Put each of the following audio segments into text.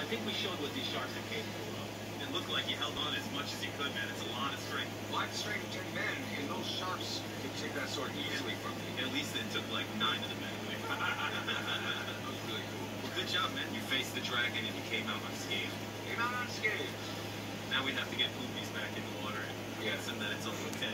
I think we showed what these sharks are capable of. It looked like you held on as much as you could, man. It's a lot of strength. Well, I have strength of 10 men, and those sharks can take that sword easily from me. At least it took like 9 of the men away. That was really cool. Well, good job, man. You faced the dragon and you came out unscathed. Came out unscathed. Now we have to get Poopies back in the water and convince him that it's all okay.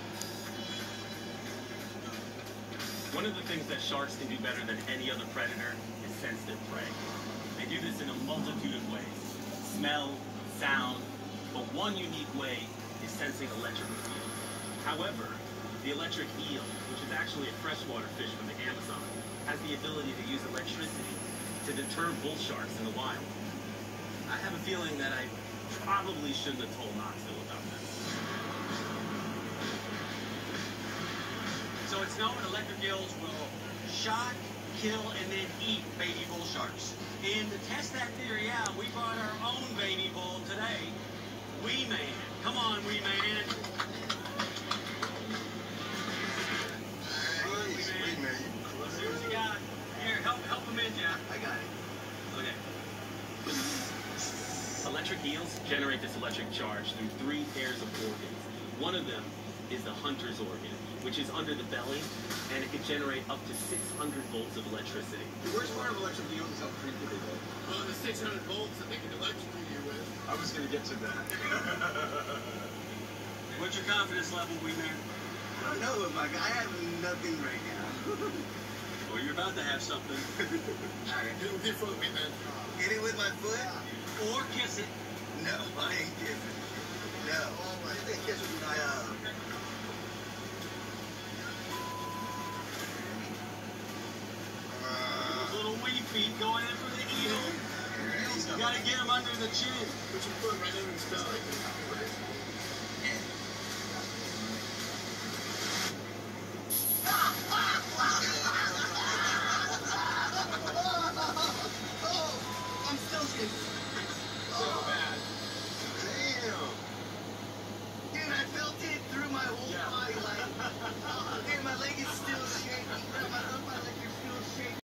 One of the things that sharks can do better than any other predator is sense their prey. They do this in a multitude of ways. Smell, sound, but one unique way is sensing electric field. However, the electric eel, which is actually a freshwater fish from the Amazon, has the ability to use electricity to deter bull sharks in the wild. I have a feeling that I probably shouldn't have told Knoxville about this. So it's known electric eels will shock, kill, and then eat baby bull sharks. And to test that theory out, we brought our own baby bull today, Wee Man. Come on, Wee Man. Nice, Wee Man. Let's see what you got. Here, help him in, Jeff. I got it. Okay. Electric eels generate this electric charge through 3 pairs of organs. One of them is the hunter's organ, which is under the belly, and it can generate up to 600 volts of electricity. The worst part of electric eels is how creepy they go. Well, the 600 volts that they can electrocute you with. I was going to get to that. What's your confidence level, Wee Man? I don't know, I have nothing right now. Well, you're about to have something. Alright. Do it with your foot, man. Hit it with my foot? Or kiss it. No, I ain't kissing. No. I think kiss with my Those little wee feet going in for the eel. You gotta get him under the chin. Put your foot right in his belly.